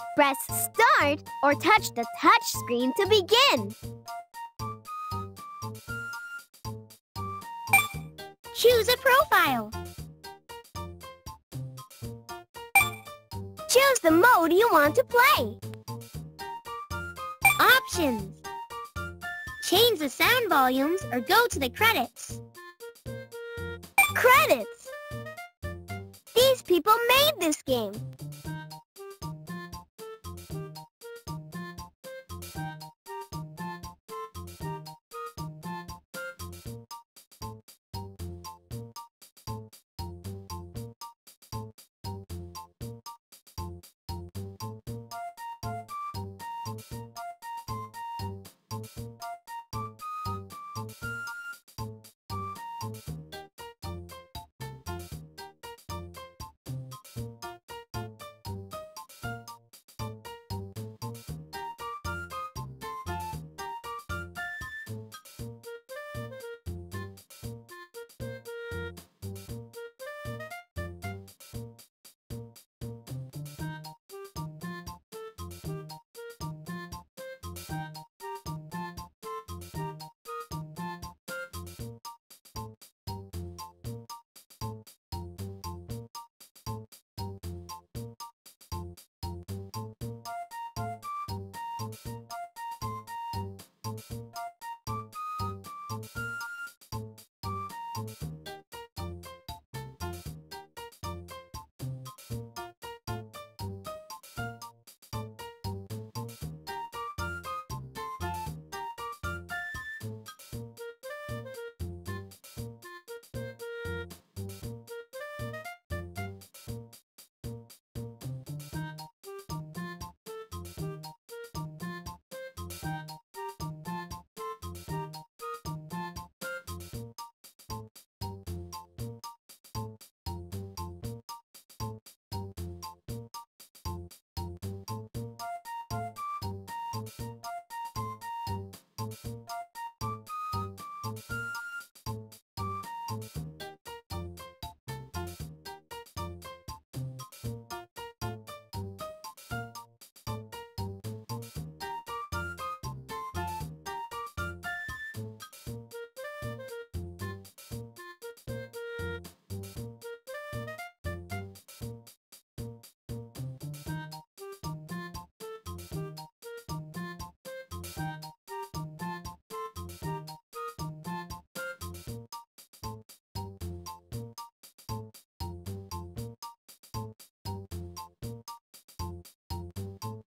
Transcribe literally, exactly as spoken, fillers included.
Press Start or touch the touch screen to begin. Choose a profile. Choose the mode you want to play. Options. Change the sound volumes or go to the credits. Credits! These people made this game.